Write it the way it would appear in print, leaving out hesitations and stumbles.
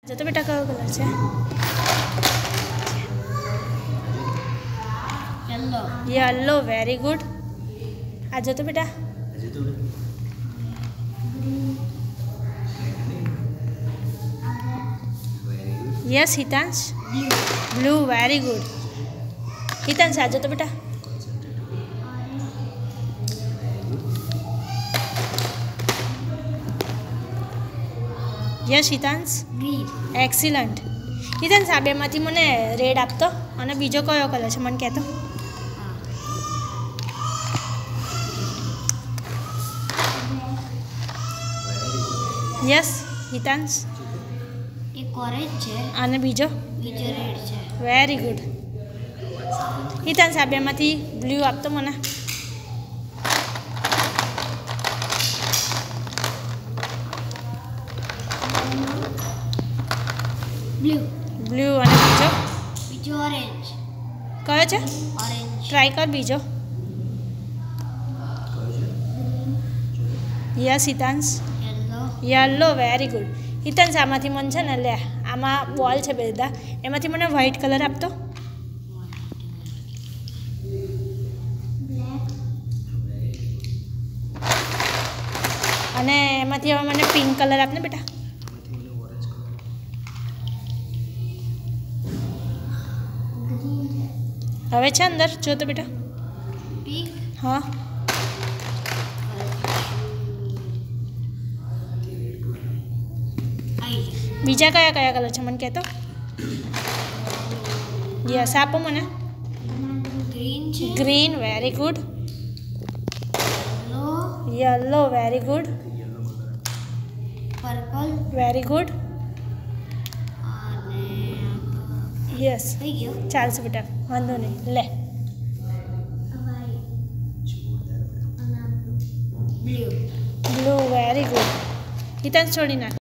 जो तो बेटा कयो कलर है? येलो। Yellow, very good. आज तो बेटा yes Hitansh, blue, very good. Hitansh आज तो बेटा यस हितांश, ग्रीन, एक्सीलंट। हितांश आ बेमांथी मने रेड आपतो अने बीजो कयो कलर छे मने कहेतो? यस हितांश, एक ऑरेंज है अने बीजो बीजो रेड है। Very good. हितांश आ बेमांथी ब्लू आपतो मने। ब्लू, ब्लू अने बीजो बीजो ऑरेंज, कयो छे? ऑरेंज। ट्राय कर बीजो। Yes Hitansh, yellow, yellow, very good. Hitansh आमांथी मन छे ने ले आमां बॉल छे बेधा एमांथी मने व्हाइट कलर आपतो। ब्लैक, अने एमांथी हवे मने पिंक कलर आपने बेटा। ग्रीन, हवे छे अंदर जो तो बेटा। पिंक, हाँ बीजा कया कया कलर छे मने कहेतो? यस आपो मने। ग्रीन है, green, very good. Yellow, yellow, very good, purple, very good. અને यस થઈ ગયો। चालशे बेटा वांधो नहीं ले। Blue, blue, very good. Hitansh छोड़ी नाख।